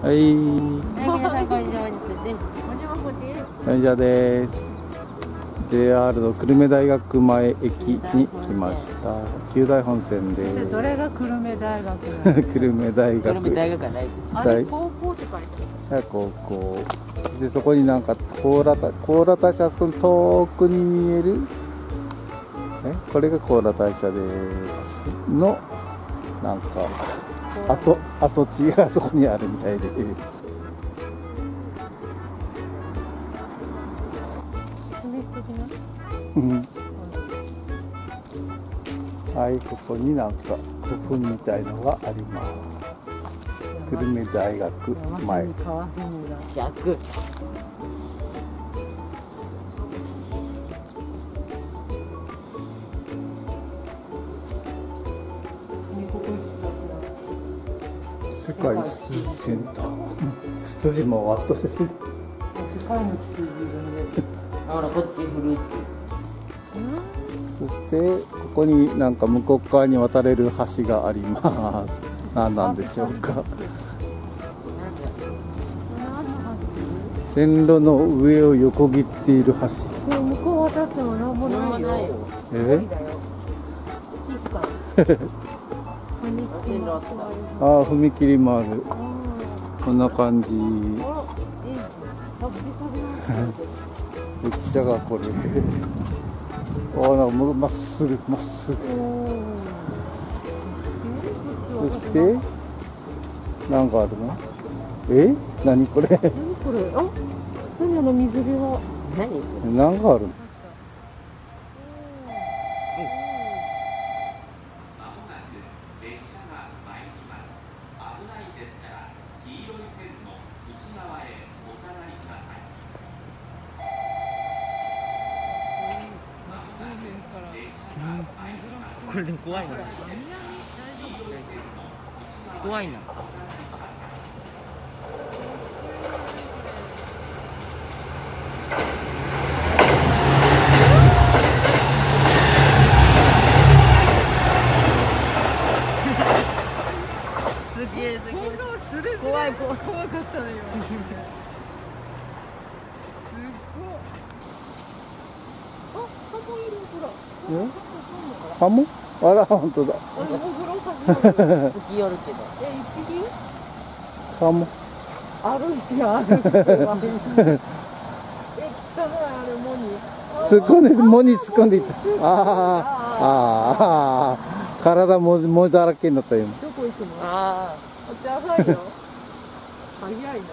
はい。 皆さんこんにちは。 はい、じゃあです。JR の久留米大学前駅に来ました。九大本線です。 どれが久留米大学？ 久留米大学。 久留米大学はないです。 あれ高校って書いてある。 高校。でそこになんか高良大社、あそこの遠くに見える。これが高良大社ですのなんか跡地がそこにあるみたいで。はい、ここになんか古墳みたいのがあります。久留米大学前。 逆。 世界ツツジセンター。ツツジも終わったですね。 世界のツツジほらこっちフルーツ。 そしてここになんか向こう側に渡れる橋があります。何なんでしょうか。線路の上を横切っている橋。 向こう渡ってもなんもないよ。いいですか。 ああ、踏切もある。こんな感じ。駅舎がこれ。ああ、なんかまっすぐまっすぐ。そしてなんかあるの？何これ？ 何これ？あ、何あの水辺は？ 何？ なんかあるの？ これでも怖いな。怖いな。すげえ。怖かったのよ。 ハモ？あら、本当だ。 つきよるけど。 一匹？ カモ。 歩いては。汚いあれモニ。 突っ込んでモニ突っ込んでいった。体もだらけになったよ。 どこ行くの？ あっち浅いよ。早いな。上がった。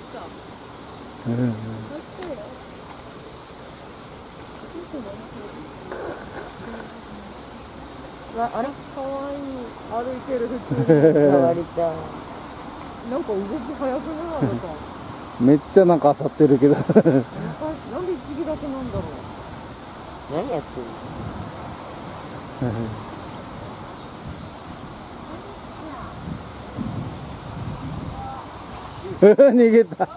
あれかわいい。歩いてる普通に。 あ、割と。 なんか動き早くないのか。 めっちゃなんか漁ってるけど。 なんで一匹だけなんだろう。 何やってるの？逃げた。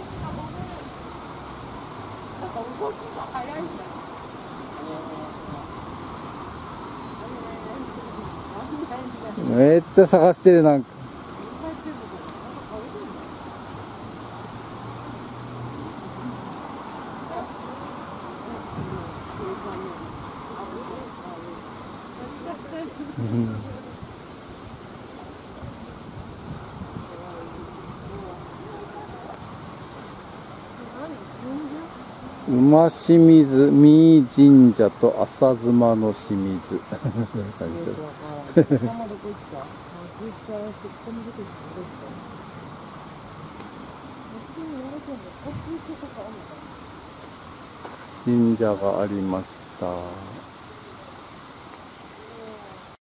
めっちゃ探してるなんか。馬清水三井神社と浅妻の清水。神社がありました。